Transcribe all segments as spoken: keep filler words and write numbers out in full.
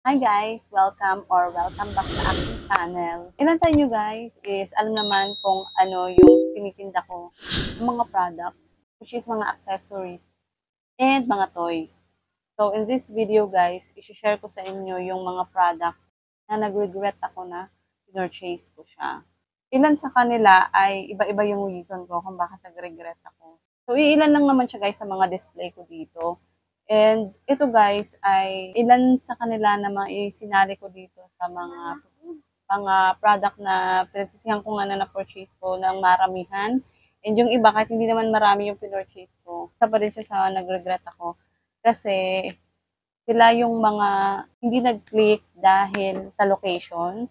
Hi guys! Welcome or welcome back sa aking channel. Ilan sa inyo guys is alam naman kung ano yung tinitinda ko ng mga products, which is mga accessories and mga toys. So in this video guys, isi-share ko sa inyo yung mga products na nag-regret ako na pinurchase ko siya. Ilan sa kanila ay iba-iba yung reason ko kung bakit nag-regret ako. So ilan lang naman siya guys sa mga display ko dito. And ito guys ay ilan sa kanila na maisinali ko dito sa mga mga product na pinagsisihan ko nga na na-purchase ko ng maramihan. And yung iba, kahit hindi naman marami yung pinurchase ko, isa pa rin siya sa nag-regret ako. Kasi sila yung mga hindi nag-click dahil sa location.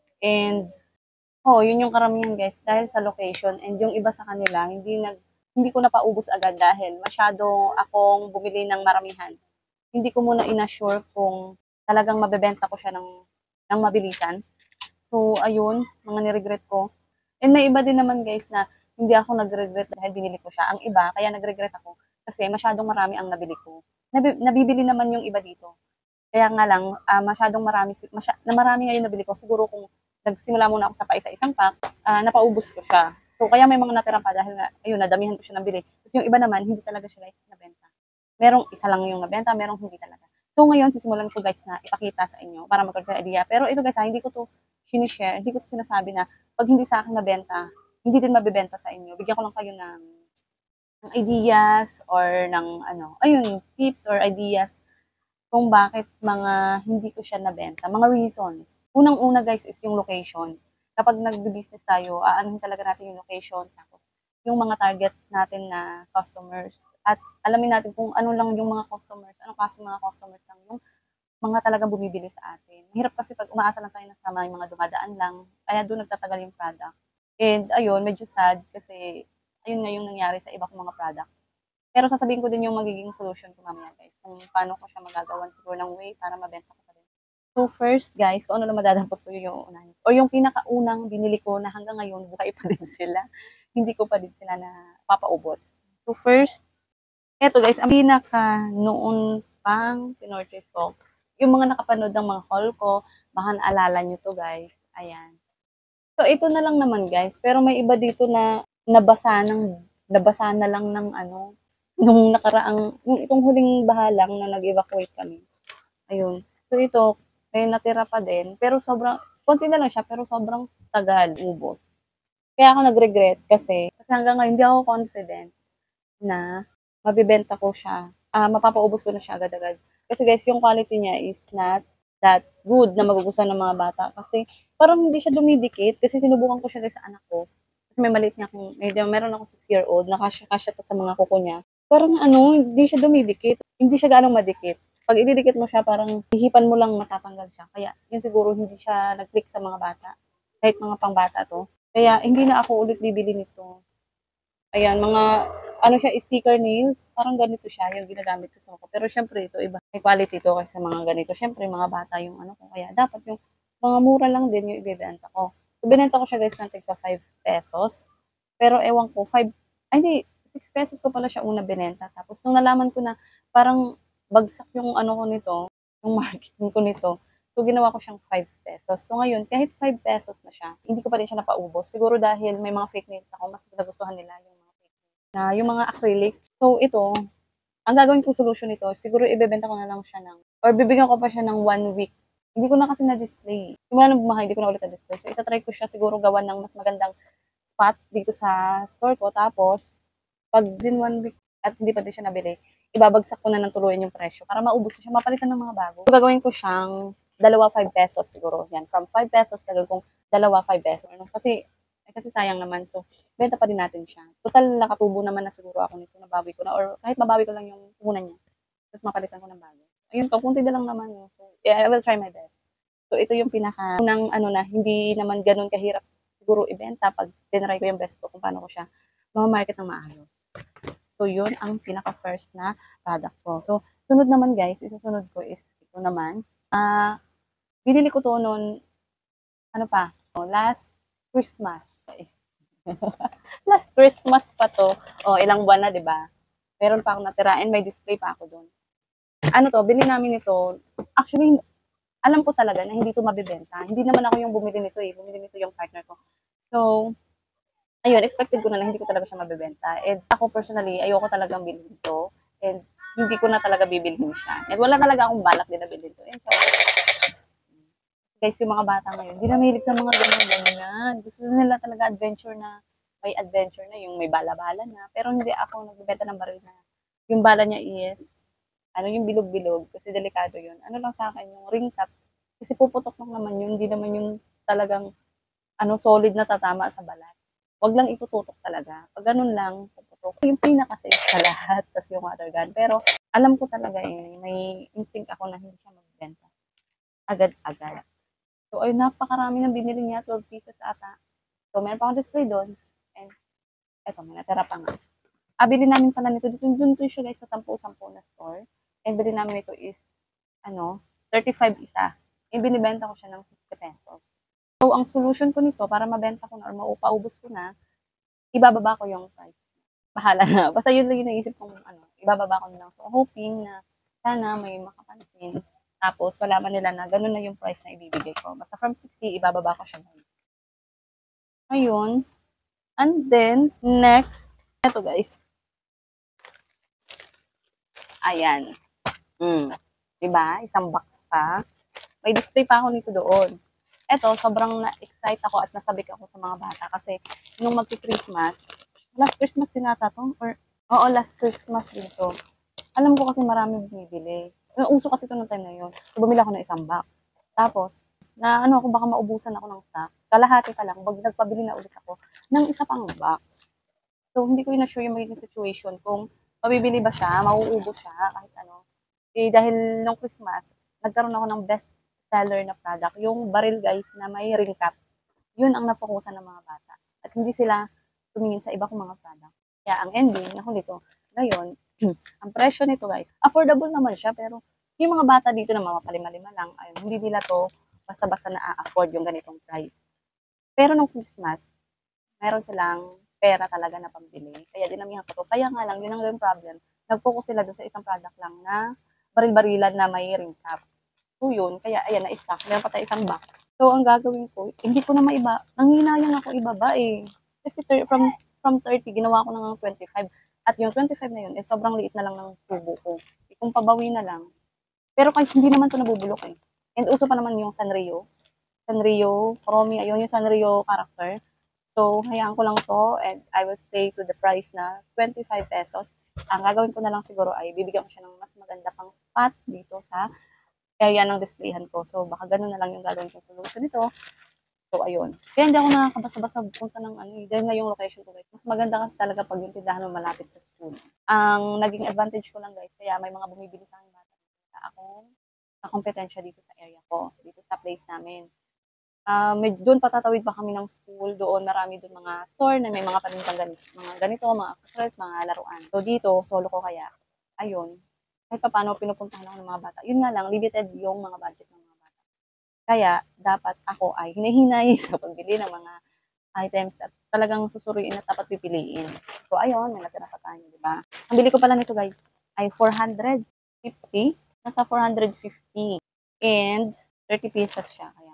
And oh, yun yung karamihan guys, dahil sa location. And yung iba sa kanila, hindi nag hindi ko napaubos agad dahil masyado akong bumili ng maramihan. Hindi ko muna inassure kung talagang mabebenta ko siya ng, ng mabilisan. So, ayun, mga niregret ko. And may iba din naman guys na hindi ako nagregret dahil binili ko siya. Ang iba, kaya nagregret ako kasi masyadong marami ang nabili ko. Nabi, nabibili naman yung iba dito. Kaya nga lang, uh, masyadong marami, masya, na marami ngayon nabili ko. Siguro kung nagsimula muna ako sa paisa-isang pack, uh, napaubos ko siya. So, kaya may mga natira pa dahil nga, ayun, nadamihan ko siya ng bili. Tapos yung iba naman, hindi talaga siya guys nabenta. Merong isa lang yung nabenta, merong hindi talaga. So, ngayon, sisimulan ko guys na ipakita sa inyo para magkaroon ng idea. Pero ito guys, ha, hindi ko to sinishare, hindi ko to sinasabi na pag hindi sa akin nabenta, hindi din mabibenta sa inyo. Bigyan ko lang kayo ng, ng ideas or ng ano, ayun, tips or ideas kung bakit mga hindi ko siya nabenta, mga reasons. Unang-una guys is yung location. Kapag nagbi-business tayo, aanuhin talaga natin yung location, tapos yung mga target natin na customers. At alamin natin kung ano lang yung mga customers, ano kasi mga customers lang yung mga talagang bumibili sa atin. Mahirap kasi pag umaasa lang tayo na sa mga, mga dumadaan lang, kaya doon nagtatagal yung product. And ayun, medyo sad kasi ayun nga yung nangyari sa iba kong mga products. Pero sasabihin ko din yung magiging solution ko mamaya guys, kung paano ko siya magagawan siguro ng way para mabenta ko pa rin. So first guys, kung ano na madadampot ko yung unahin. O yung pinakaunang binili ko na hanggang ngayon, buhay pa din sila. Hindi ko pa din sila na papaubos. So first, eto guys, ang pinaka noon pang pinorchase ko, yung mga nakapanood ng mga haul ko, baka naalala nyo to guys. Ayan. So ito na lang naman guys, pero may iba dito na nabasa ng nabasa na lang ng ano, nung nakaraang, nung itong huling baha lang na nag-evacuate kami. Ayun. So ito, may natira pa din, pero sobrang, konti na lang siya, pero sobrang tagal, ubos. Kaya ako nag-regret kasi, kasi hanggang ngayon, hindi ako confident na mabibenta ko siya. Ah, mapapaubos ko na siya agad-agad. Kasi guys, yung quality niya is not that good na magugustuhan ng mga bata. Kasi parang hindi siya dumidikit. Kasi sinubukan ko siya guys sa anak ko. Kasi may maliit niya akong, may, meron ako six year old, nakasya-kasya ta sa mga kuko niya. Parang ano, hindi siya dumidikit. Hindi siya ganong madikit. Pag ididikit mo siya, parang hihipan mo lang matatanggal siya. Kaya yun siguro hindi siya nag-click sa mga bata. Kahit mga pangbata to. Kaya hindi na ako ulit bibili nito. Ayan, mga ano siya, sticker nails. Parang ganito siya yung ginagamit ko sa ko. Pero syempre ito iba. May quality to kasi sa mga ganito. Syempre mga bata yung ano ko. Kaya dapat yung mga mura lang din yung ibebenta ko. So, binenta ko siya guys ng tigpa five pesos. Pero ewan ko, five, ay hindi, six pesos ko pala siya una binenta. Tapos nung nalaman ko na parang bagsak yung ano ko nito, yung marketing ko nito. So, ginawa ko siyang five pesos. So, ngayon, kahit five pesos na siya, hindi ko pa rin siya napaubos. Siguro dahil may mga fake nails ako, mas nagustuhan nila yung mga fake nails. Na yung mga acrylic. So, ito, ang gagawin kong solution nito, siguro ibebenta ko na lang siya ng, or bibigyan ko pa siya ng one week. Hindi ko na kasi na-display. Simula nung bumahay, hindi ko na ulit na-display. So, itatry ko siya siguro gawan ng mas magandang spot dito sa store ko. Tapos, pag din one week at hindi pa din siya nabili, ibabagsak ko na ng tuluyan yung presyo para maubos na siya, mapalitan ng mga bago. So, gagawin ko siyang dalawa five pesos siguro. Yan. From five pesos, gagawin kong dalawa five pesos. Kasi, eh, kasi sayang naman. So, benta pa din natin siya. Total, nakatubo naman na siguro ako nito. Nabawi ko na. Or kahit mabawi ko lang yung puhunan niya. Tapos mapalitan ko ng bago. Ayun to, kunti na lang naman. No? So, yeah, I will try my best. So, ito yung pinaka, unang ano na, hindi naman ganun kahirap siguro ibenta pag tinry ko yung best ko kung paano ko siya ma-market ng maayos. So, yun ang pinaka-first na product ko. So, sunod naman guys, isusunod ko is ito naman. Ah, uh, binili ko to noon, ano pa, last Christmas. Last Christmas pa to. O, ilang buwan na, di ba? Meron pa akong natira and may display pa ako doon. Ano to, bili namin ito. Actually, alam ko talaga na hindi ito mabebenta. Hindi naman ako yung bumili nito eh. Bumili nito yung partner ko. So, ayun, expected ko na na hindi ko talaga siya mabebenta. And ako personally, ayoko talagang bilhin ito. And hindi ko na talaga bibilhin siya. And wala talaga akong balak din na bilhin ito. And so, guys, yung mga bata ngayon, hindi na mahilig sa mga ganyan-ganyan. Gusto nila talaga adventure na, may adventure na, yung may bala-bala na. Pero hindi ako nagbebenta ng baril na. Yung bala niya is, ano yung bilog-bilog, kasi delikado yun. Ano lang sa akin, yung ring cap, kasi puputok lang naman yun, hindi naman yung talagang, ano, solid na tatama sa balat. Wag lang itututok talaga. Pag ganun lang, puputok. Yung pinaka-safe sa lahat, tas yung other gun. Pero, alam ko talaga eh, may instinct ako na hindi siya magbenta. Agad-agad. So, ayun, napakarami ng binili niya, twelve pieces ata. So, meron pa akong display doon. And, eto, may natira pa nga. Ah, bili namin pala nito. Dito, dun to siya guys sa sampu-sampu na store. And bili namin ito is, ano, thirty-five isa. And binibenta ko siya ng sixty pesos. So, ang solution ko nito, para mabenta ko na or maupaubos ko na, ibababa ko yung price. Bahala na. Basta yun lang yung naisip kong, ano, ibababa ko na lang. So, hoping na sana may makapansin. Tapos, malaman nila na ganun na yung price na ibibigay ko. Basta from sixty, ibababa ko siya. Ayun. And then, next, ito guys. Ayan. Mm. Diba? Isang box pa. May display pa ako nito doon. Ito, sobrang na-excite ako at nasabik ako sa mga bata kasi nung magki-Christmas, last Christmas din ata to, or, oo, last Christmas din to. Alam ko kasi marami bumibili. Uso kasi ito nung time na yun. So, bumili ako ng isang box. Tapos, na ano ako, baka maubusan ako ng stocks. Kalahati pa lang, bag nagpabili na ulit ako ng isa pang box. So, hindi ko na-sure yung magiging situation kung mabibili ba siya, mauubos siya, kahit ano. Eh, dahil nung Christmas, nagkaroon ako ng best seller na product. Yung baril guys na may ring cap. Yun ang napokusan ng mga bata. At hindi sila tumingin sa iba kong mga product. Kaya ang ending, naku nito, ngayon, ang presyo nito guys, affordable naman siya, pero yung mga bata dito na mga palima-lima lang, ayun, hindi nila to basta-basta na-afford yung ganitong price. Pero nung Christmas, meron silang pera talaga na pambili. Kaya dinamihan ko to. Kaya nga lang, yun ang yung problem. Nag-focus sila dun sa isang product lang na baril-barilan na may ring cap. So yun, kaya ayan, na-stock. Meron pa tayo isang box. So ang gagawin ko, hindi ko na maiba. Nanghinayang ako ibaba eh. Kasi from from thirty, ginawa ko na ng twenty-five. At yung twenty-five na yun, eh, sobrang liit na lang ng tubo ko. Eh, kung pabawi na lang. Pero kahit hindi naman to nabubulok eh. And uso pa naman yung Sanrio. Sanrio, Chromie, ayun yung Sanrio character. So, hayaan ko lang to and I will stay to the price na twenty-five pesos. Ang gagawin ko na lang siguro ay bibigyan ko siya ng mas maganda pang spot dito sa area ng displayhan ko. So, baka ganun na lang yung gagawin kong solution nito. So, ayun. Kaya hindi ako nakakabasa-basa punta ng ano, dahil nga yung location ko guys. Mas maganda kasi talaga pag yung tindahan mo malapit sa school. Ang naging advantage ko lang guys, kaya may mga bumibili sa akin bata. Akong kakompetensya dito sa area ko, dito sa place namin. Uh, may, doon patatawid pa kami ng school, doon marami doon mga store na may mga panintang ganito, mga ganito, mga accessories, mga laruan. So dito, solo ko kaya, ayun, kahit pa paano pinupuntahan ako ng mga bata. Yun nga lang, limited yung mga budget ng mga bata. Kaya, dapat ako ay hinahinay sa pagbili ng mga items at talagang susuriin at dapat pipiliin. So ayun, may natira pa tayo, di ba? Ang bili ko pala nito guys, ay four hundred fifty. Nasa four hundred fifty. And thirty pesos siya. Kaya,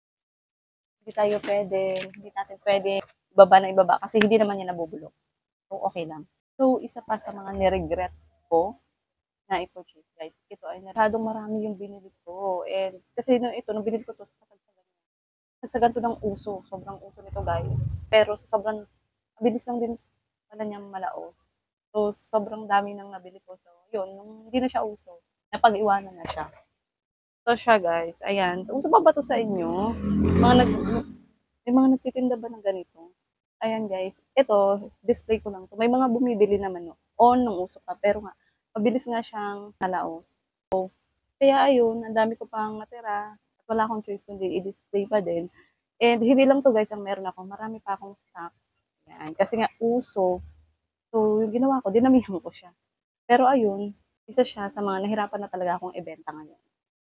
hindi tayo pwede, hindi natin pwede ibaba na ibaba kasi hindi naman yan nabubulok. So, okay lang. So, isa pa sa mga niregret ko na i-purchase, guys. Ito ay naradong marami yung binili ko. And, kasi nung ito, nung binili ko to sa kasagsagan. Kasagsagan to ng uso. Sobrang uso nito, guys. Pero, sobrang, mabilis lang din pala niyang malaos. So, sobrang dami nang nabili ko. So, yun, nung hindi na siya uso, napag-iwanan na siya. So, siya, guys. Ayan. Uso pa ba to sa inyo? Mga nag, may mga nagtitinda ba ng ganito? Ayan, guys. Ito, display ko lang to. May mga bumibili naman no, on nung uso pa. Pero nga, mabilis nga siyang nalaos. So, kaya ayun, ang dami ko pang natira. At wala akong choice kundi i-display pa din. And hindi lang to guys ang meron ako. Marami pa akong stocks. Ayan. Kasi nga uso. So, yung ginawa ko, dinamihan ko siya. Pero ayun, isa siya sa mga nahirapan na talaga akong ibenta ngayon.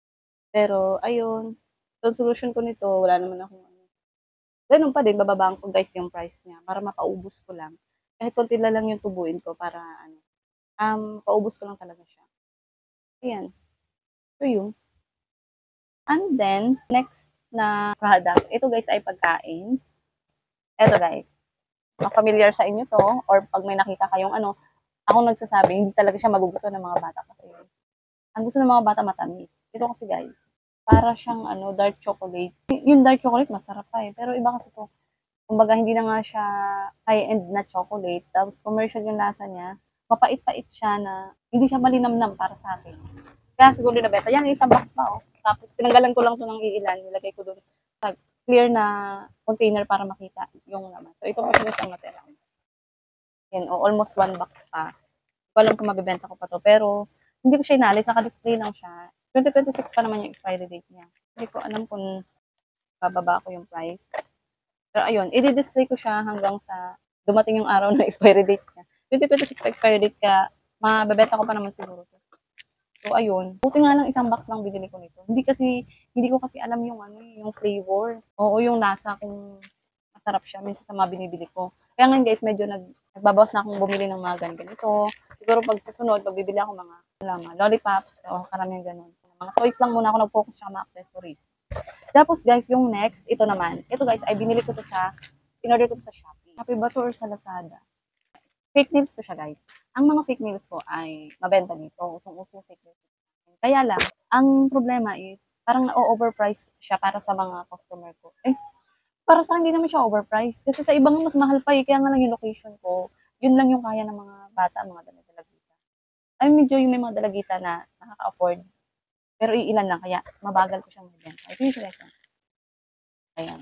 Pero ayun, so solution ko nito, wala naman akong ano. Ganun pa din, bababaan ko guys yung price niya para mapaubos ko lang. Kahit konti na lang yung tubuin ko para ano, um, paubos ko lang talaga siya. Ayan. So yun. And then, next na product, ito guys ay pagkain. Ito guys, familiar sa inyo to, or pag may nakita kayong ano, ako nagsasabi, hindi talaga siya magugustuhan ng mga bata kasi ang gusto ng mga bata matamis. Ito kasi guys, para siyang ano, dark chocolate. Y- yung dark chocolate masarap pa eh, pero iba kasi to. Kumbaga hindi na nga siya high-end na chocolate, tapos commercial yung lasa niya. Mapait-pait siya na hindi siya malinamnam para sa akin. Kaya siguro nabenta. Yan, isang box pa oh. Tapos tinanggalan ko lang to ng iilan, nilagay ko doon sa clear na container para makita yung laman. So ito pa siya isang natira. Yan, oh, almost one box pa. Hindi ko alam kung mabibenta ko pa to, pero hindi ko siya inalis, naka-display lang siya. twenty twenty-six pa naman yung expiry date niya. Hindi ko alam kung bababa ko yung price. Pero ayun, i-display ko siya hanggang sa dumating yung araw na expiry date niya. twenty twenty-six pa expiry date kaya mabebenta ko pa naman siguro to. So ayun, buti nga lang isang box lang binili ko nito. Hindi kasi hindi ko kasi alam yung ano, eh, yung flavor. Oo, yung lasa kung masarap siya minsan sa mga binibili ko. Kaya ngayon guys, medyo nag nagbabawas na akong bumili ng mga ganito. Siguro pag sa sunod, pag bibili ako mga wala, mga lollipops o karamihan ganun. Mga toys lang muna ako nag-focus sa mga accessories. Tapos guys, yung next, ito naman. Ito guys, ay binili ko to sa, in-order ko to sa Shopee. Shopee ba to or sa Lazada? Fake nails to siya guys. Ang mga fake nails ko ay mabenta dito. Usong-uso yung fake nails. Kaya lang, ang problema is, parang na-overprice siya para sa mga customer ko. Eh, para sa akin, hindi naman siya overpriced. Kasi sa ibang mas mahal pa eh. Kaya nga lang yung location ko, yun lang yung kaya ng mga bata, mga dala-dalagita. Ay, medyo yung may mga dalagita na nakaka-afford. Pero iilan lang, kaya mabagal ko siyang mabenta. Ito yung guys. Ayan.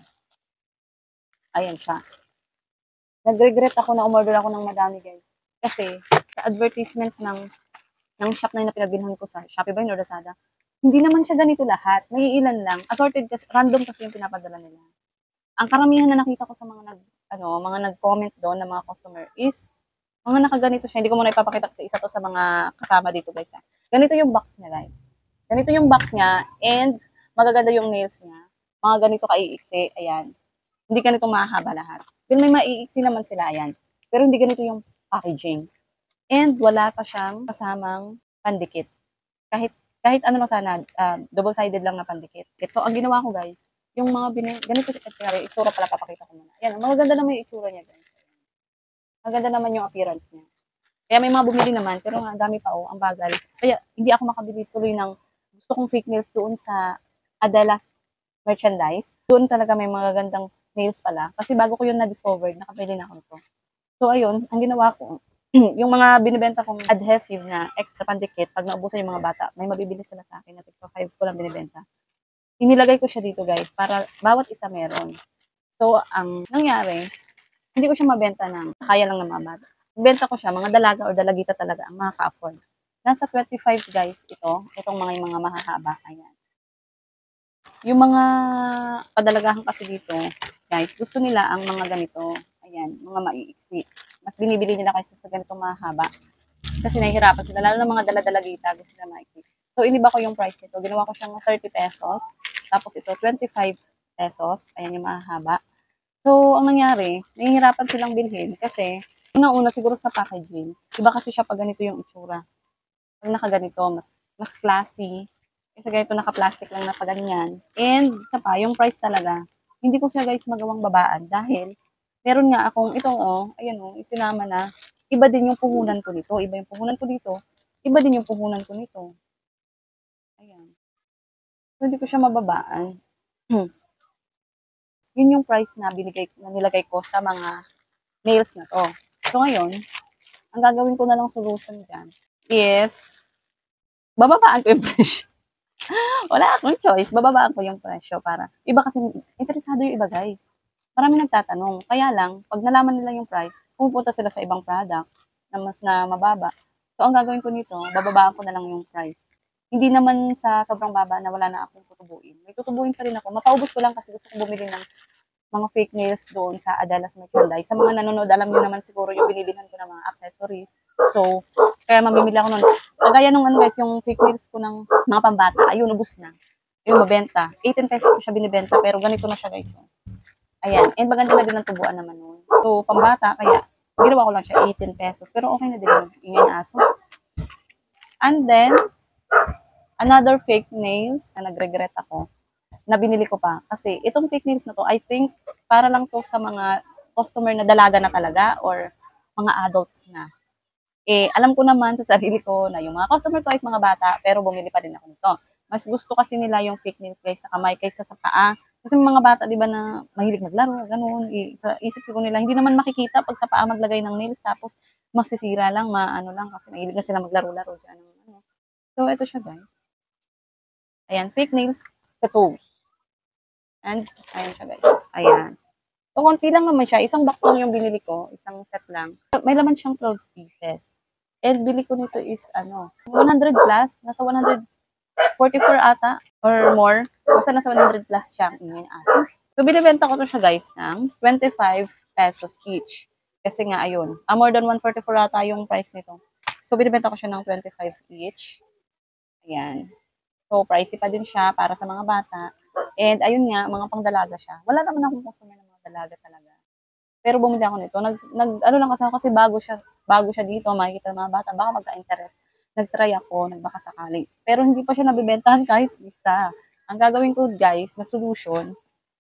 Ayan siya. Nag-regret ako na umorder ako ng madami guys. Kasi sa advertisement ng ng shop na yun na pinabilhan ko sa Shopee ba yun or Lazada, hindi naman siya ganito lahat. May ilan lang. Assorted kasi, random kasi yung pinapadala nila. Ang karamihan na nakita ko sa mga nag ano, mga nag-comment doon na mga customer is mga nakaganito siya. Hindi ko muna ipapakita kasi isa to sa mga kasama dito guys. Ha. Ganito yung box niya guys. Ganito yung box niya and magaganda yung nails niya. Mga ganito kaiiksi. Ayan. Hindi ganito mahaba lahat. Then may maiiksi naman sila, ayan. Pero hindi ganito yung packaging. And wala pa siyang kasamang pandikit. Kahit kahit ano lang sana, uh, double-sided lang na pandikit. So, ang ginawa ko guys, yung mga binili, ganito, kaya itsura pala papakita ko muna. Ayan, magaganda naman yung itsura niya guys. Maganda naman yung appearance niya. Kaya may mga bumili naman, pero nga dami pa oh, ang bagal. Kaya hindi ako makabili tuloy ng gusto kong fake nails doon sa Adalas merchandise. Doon talaga may mga gandang nails pala. Kasi bago ko yun na-discover, nakabili na ako nito. So, ayun, ang ginawa ko, yung mga binibenta kong adhesive na extra pandikit, pag naubusan yung mga bata, may mabibili sila sa akin na tigpa five ko lang binibenta. Inilagay ko siya dito guys, para bawat isa meron. So, ang nangyari, hindi ko siya mabenta ng kaya lang ng mga bata. Benta ko siya, mga dalaga or dalagita talaga ang makaka-afford. Nasa twenty-five guys ito, itong mga yung mga mahahaba. Ayan. Yung mga padalagahan kasi dito, guys, gusto nila ang mga ganito. Ayan, mga maiiksi. Mas binibili nila kaysa sa ganitong mahaba. Kasi nahihirapan sila, lalo na mga daladalagita, gusto nila maiksi. So, iniba ko yung price nito. Ginawa ko siyang thirty pesos. Tapos ito, twenty-five pesos. Ayan yung mahaba. So, ang nangyari, nahihirapan silang bilhin kasi una-una siguro sa packaging. Iba kasi siya pag ganito yung itsura. Pag nakaganito, mas mas classy. Kasi ganito naka-plastic lang na paganyan. And, isa pa, yung price talaga, hindi ko siya guys magawang babaan dahil meron nga akong itong oh, ayan oh, isinama na, iba din yung puhunan ko nito. Iba yung puhunan ko dito. Iba din yung puhunan ko nito. Ayan. So, hindi ko siya mababaan. Yun yung price na binigay na nilagay ko sa mga nails na to. So ngayon, ang gagawin ko na lang solution dyan is bababaan ko yung presyo. Wala akong choice, bababaan ko yung presyo para iba kasi interesado yung iba guys. Marami nagtatanong. Kaya lang, pag nalaman nila yung price, pupunta sila sa ibang product na mas na mababa. So ang gagawin ko nito, bababaan ko na lang yung price. Hindi naman sa sobrang baba na wala na akong tutubuin. May tutubuin pa rin ako. Mapaubos ko lang kasi gusto kong bumili ng mga fake nails doon sa Adalas Merchandise. Sa mga nanonood, alam niyo naman siguro yung binilihan ko ng mga accessories. So, kaya mamimili ako nun. Kagaya nung ano guys, yung fake nails ko ng mga pambata, ayun, ubus na. Yung mabenta. eighteen pesos ko siya binibenta, pero ganito na siya guys. Ayan. And maganda na din ang tubuan naman nun. So, pambata, kaya ginawa ko lang siya eighteen pesos. Pero okay na din yung ingay na aso. And then, another fake nails na nag-regret ako na binili ko pa. Kasi itong fake nails na to, I think, para lang to sa mga customer na dalaga na talaga or mga adults na. Eh, alam ko naman sa sarili ko na yung mga customer ko is mga bata, pero bumili pa din ako nito. Mas gusto kasi nila yung fake nails guys sa kamay kaysa sa paa. Kasi yung mga bata, di ba na mahilig maglaro, ganun. I, sa isip ko nila, hindi naman makikita pag sa paa maglagay ng nails, tapos masisira lang, maano lang, kasi mahilig na sila maglaro-laro dyan. Ano. So, ito siya guys. Ayan, fake nails sa toes. And, ayan siya guys. Ayan. So, konti lang naman siya. Isang box lang yung binili ko. Isang set lang. May laman siyang twelve pieces. And bili ko nito is, ano, one hundred plus. Nasa one hundred forty-four ata. Or more. Basta nasa one hundred plus siya. Ingin aso. So, binibenta ko to siya guys ng twenty-five pesos each. Kasi nga, ayun. Ah, more than one hundred forty-four ata yung price nito. So, binibenta ko siya ng twenty-five each. Ayan. So, pricey pa din siya para sa mga bata. And, ayun nga, mga pangdalaga siya. Wala naman akong customer ng mga dalaga talaga. Pero bumili ako nito. Nag, nag ano lang kasi, kasi bago siya, bago siya dito, makikita ng mga bata, baka magka-interest. Nag-try ako, nagbaka sakali. Pero hindi pa siya nabibentahan kahit isa. Ang gagawin ko, guys, na solution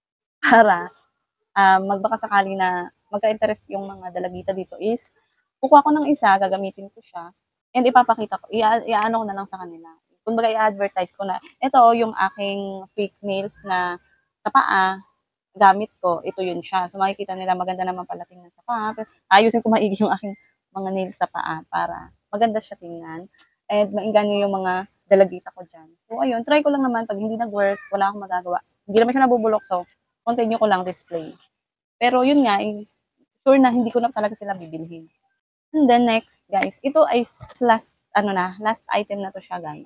para uh, magbaka sakali na magka-interest yung mga dalagita dito is, kukuha ko ng isa, gagamitin ko siya, and ipapakita ko, i-ano ko na lang sa kanila. Kumbaga, i-advertise ko na, ito yung aking fake nails na sa paa, gamit ko, ito yun siya. So, makikita nila, maganda naman pala tingnan sa paa. Ayusin ko maigi yung aking mga nails sa paa para maganda siya tingnan. And maingganyo yung mga dalagita ko dyan. So, ayun, try ko lang naman. Pag hindi nag-work, wala akong magagawa. Hindi naman siya nabubulok, so, continue ko lang display. Pero yun nga, is, sure na hindi ko na talaga sila bibilhin. And then next, guys, ito ay last, ano na, last item na to siya, guys.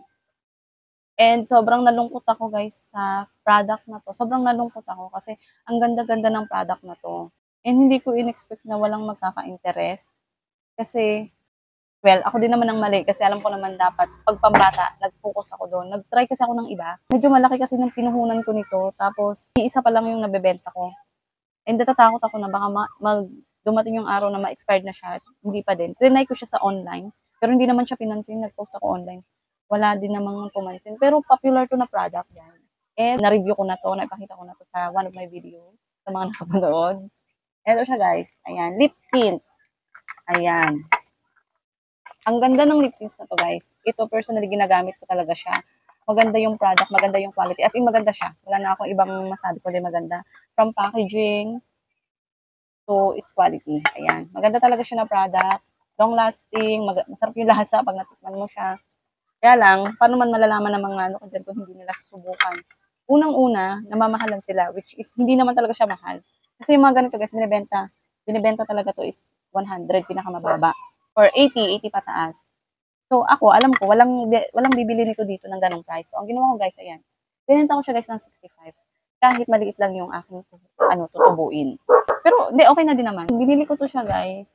And sobrang nalungkot ako guys sa product na to. Sobrang nalungkot ako kasi ang ganda-ganda ng product na to. And hindi ko in-expect na walang magkaka-interest. Kasi, well, ako din naman ang mali kasi alam ko naman dapat pag pambata, nag-focus ako doon. Nag-try kasi ako ng iba. Medyo malaki kasi ng pinuhunan ko nito. Tapos, isa pa lang yung nabebenta ko. And natatakot ako na baka ma- mag dumating yung araw na ma-expired na siya. Hindi pa din. Trinay ko siya sa online. Pero hindi naman siya pinansin. Nag-post ako online. Wala din namang pumansin. Pero popular to na product yan. And na-review ko na to, naipakita ko na to sa one of my videos, sa mga nakapanood. Ito siya guys. Ayan, lip tints. Ayan. Ang ganda ng lip tints na to guys. Ito personally ginagamit ko talaga siya. Maganda yung product, maganda yung quality. As in maganda siya. Wala na akong ibang masabi ko din maganda. From packaging to its quality. Ayan. Maganda talaga siya na product. Long lasting, masarap yung lasa pag natikman mo siya. Kaya lang, paano man malalaman ng mga ano kung kung hindi nila susubukan. Unang-una, namamahalan sila, which is hindi naman talaga siya mahal. Kasi yung mga ganito guys, binibenta, binibenta talaga to is one hundred, pinakamababa. Or eighty, eighty pataas. So ako, alam ko, walang, walang bibili nito dito ng ganong price. So ang ginawa ko guys, ayan. Binenta ko siya guys ng sixty-five. Kahit maliit lang yung aking ano, tutubuin. Pero, hindi, okay na din naman. Binili ko to siya guys,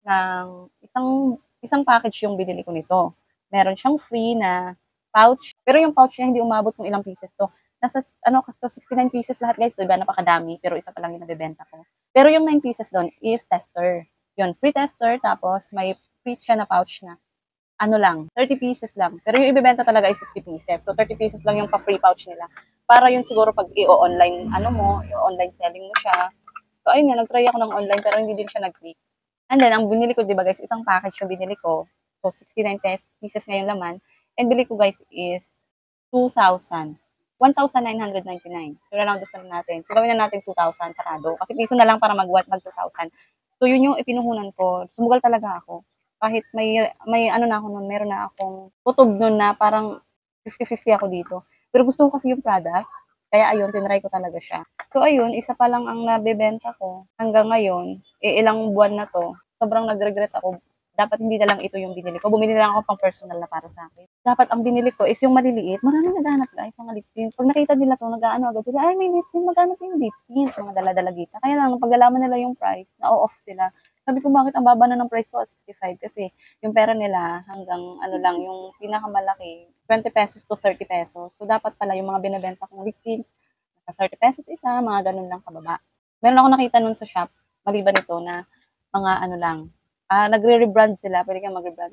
ng isang, isang package yung binili ko nito. Meron siyang free na pouch. Pero yung pouch niya hindi umabot kung ilang pieces to. Nasa, ano, kasi sixty-nine pieces lahat guys. Diba? Napakadami. Pero isa pa lang yung nabibenta ko. Pero yung nine pieces doon is tester. Yun, free tester. Tapos may free siya na pouch na. Ano lang, thirty pieces lang. Pero yung ibibenta talaga ay sixty pieces. So, thirty pieces lang yung pa-free pouch nila. Para yun siguro pag i-online, ano mo, i-online selling mo siya. So, ayun nga, nag-try ako ng online pero hindi din siya nag-click. And then, ang binili ko, diba guys, isang package yung binili ko. So, sixty-nine pieces ngayon laman. And bili ko guys is two thousand. one thousand nine hundred ninety-nine. So, round off na natin. So, gawin na natin two thousand sakado. Kasi piso na lang para mag-what, mag-two thousand. So, yun yung ipinuhunan ko. Sumugal talaga ako. Kahit may, may ano na ako nun, meron na akong tutob nun na parang fifty fifty ako dito. Pero gusto ko kasi yung product. Kaya ayun, tinry ko talaga siya. So, ayun, isa pa lang ang nabebenta ko. Hanggang ngayon, eh, ilang buwan na to. Sobrang nag-regret ako. Dapat hindi na lang ito yung binili ko. Bumili lang ako pang personal na para sa akin. Dapat ang binili ko is yung maliliit. Maraming naghahanap guys, mga lip tint. Pag nakita nila to, nag-ano agad sila, ay may lip tint, maghanap yung lip tint. Mga dala-dalagita. Kaya lang, pag alaman nila yung price, na-off sila. Sabi ko, bakit ang baba na ng price ko, sixty-five? Kasi yung pera nila hanggang ano lang, yung pinakamalaki, twenty pesos to thirty pesos. So, dapat pala yung mga binibenta kong lip tints, nasa thirty pesos isa, mga ganun lang kababa. Meron ako nakita nun sa shop, maliban ito na mga ano lang, Ah, nagre-rebrand sila, pwede kang mag-rebranding.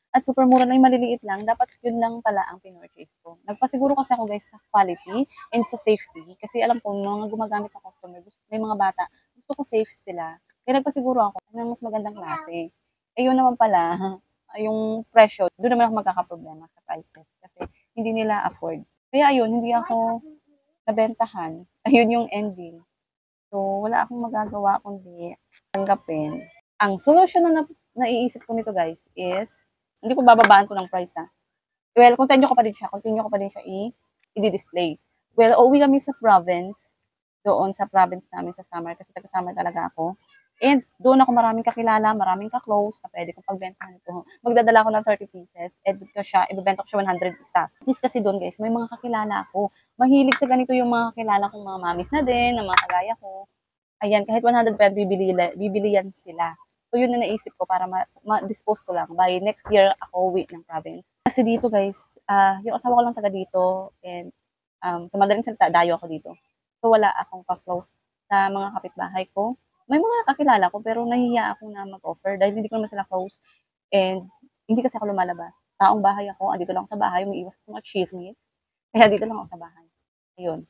at super mura na yung maliliit lang, dapat yun lang pala ang pinurchase ko. Nagpasiguro kasi ako guys sa quality and sa safety kasi alam ko mga gumagamit ng customer, may mga bata, gusto ko safe sila. Kaya nagpasiguro ako ng mas magandang klase. Eh yun naman pala, yung presyo, doon naman ako magkakaproblema sa prices kasi hindi nila afford. Kaya ayun, hindi ako nabentahan. Ayun yung ending. So, wala akong magagawa kundi tanggapin. Ang solution na, na naiisip ko nito guys is, hindi ko bababaan ko ng price ha. Well, continue ko pa din siya, continue ko pa din siya i- i-display. Well, uwi kami sa province, doon sa province namin sa summer, kasi taga-summer talaga ako. And doon ako maraming kakilala, maraming ka-close na pwede kong pagbentahan ito. Magdadala ako ng thirty pieces, and ko siya, ibebenta ko siya one hundred isa. At least kasi doon guys, may mga kakilala ako. Mahilig sa ganito yung mga kakilala kong mga mamis na din, na mga kagaya ko. Ayan, kahit one hundred pa bibili, bibili yan sila. So, yun na naisip ko para ma-dispose ko lang. By next year, ako uwi ng province. Kasi dito, guys, uh, yung asawa ko lang taga dito, and um, sa madaling salita, dayo ako dito. So, wala akong pa-close sa mga kapitbahay ko. May mga kakilala ko, pero nahihiya ako na mag-offer dahil hindi ko naman sila close. And hindi kasi ako lumalabas. Taong bahay ako, andito lang ako sa bahay, umiiwas sa mga chismis. Kaya dito lang ako sa bahay. Ayun.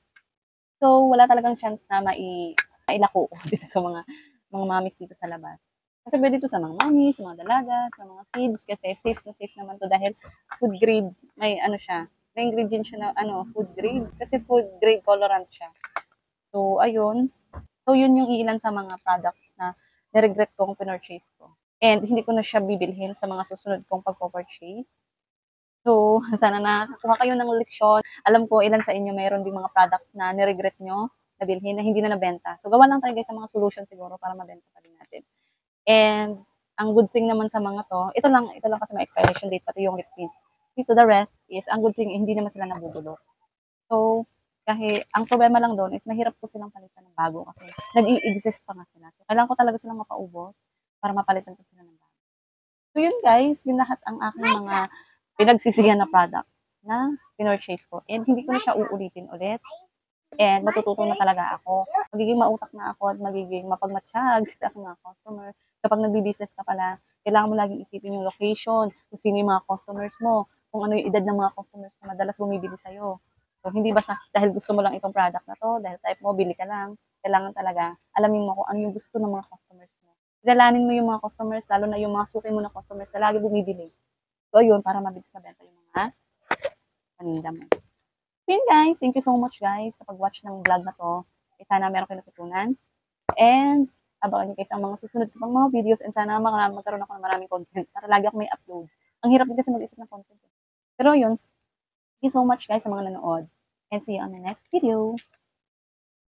So, wala talagang chance na mai mailako dito sa mga mga mommies dito sa labas. Kasi pwede dito sa mga mommies, sa mga dalaga, sa mga kids, kasi safe na safe naman to dahil food grade, may ano siya, may ingredient siya na ano, food grade. Kasi food grade colorant siya. So, ayun. So, yun yung ilan sa mga products na na-regret kong pinurchase ko. And hindi ko na siya bibilhin sa mga susunod kong pagpo-purchase. So, sana nakakuha kayo ng leksyon. Alam ko, ilan sa inyo mayroon din mga products na niregret nyo na bilhin na hindi na nabenta. So, gawa lang tayo guys sa mga solution siguro para mabenta pa din natin. And, ang good thing naman sa mga to, ito lang, ito lang kasi may expiration date, pati yung liquids. Dito, the rest is, ang good thing, hindi naman sila nabubulok. So, kahit, ang problema lang doon is, mahirap po silang palitan ng bago kasi nag-i-exist pa nga sila. So, kailangan ko talaga silang mapaubos para mapalitan ko sila ng bago. So, yun guys, yun lahat ang aking mga pinagsisihan na products na pinurchase ko. And hindi ko na siya uulitin ulit. And matututo na talaga ako. Magiging mautak na ako at magiging mapagmatsyag sa aking mga customer. Kapag nagbi-business ka pala, kailangan mo laging isipin yung location, kung sino yung mga customers mo, kung ano yung edad ng mga customers na madalas bumibili sa'yo. So, hindi basta dahil gusto mo lang itong product na to, dahil type mo, bili ka lang. Kailangan talaga, alamin mo kung ano yung gusto ng mga customers mo. Kilalanin mo yung mga customers, lalo na yung mga suki mo na customers na lagi bumibili. So, yun, para mabilis na benta yung mga paninda mo. So, yun guys, thank you so much guys sa pag-watch ng vlog na to. E, sana meron kayo natutunan. And, abangan nyo guys ang mga susunod pang mga videos and sana mga, magkaroon ako ng maraming content para lagi ako may upload. Ang hirap din kasi mag-isip ng content. Pero yun, thank you so much guys sa mga nanood. And see you on the next video.